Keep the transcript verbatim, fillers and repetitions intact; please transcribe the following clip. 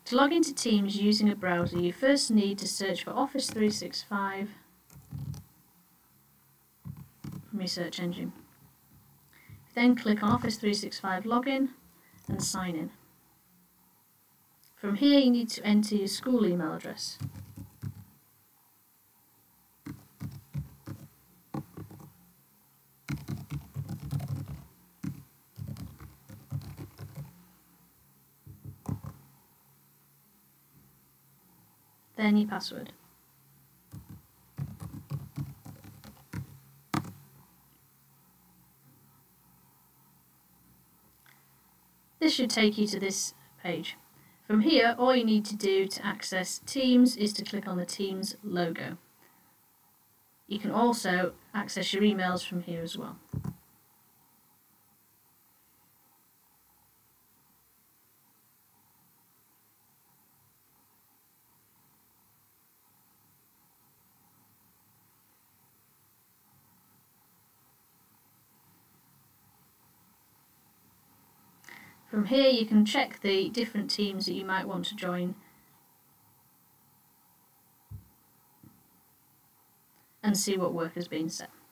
To log into Teams using a browser, you first need to search for Office three sixty-five from your search engine. Then click on Office three sixty-five Login and sign in. From here you need to enter your school email address. Then your password. This should take you to this page. From here, all you need to do to access Teams is to click on the Teams logo. You can also access your emails from here as well. From here you can check the different teams that you might want to join and see what work has been set.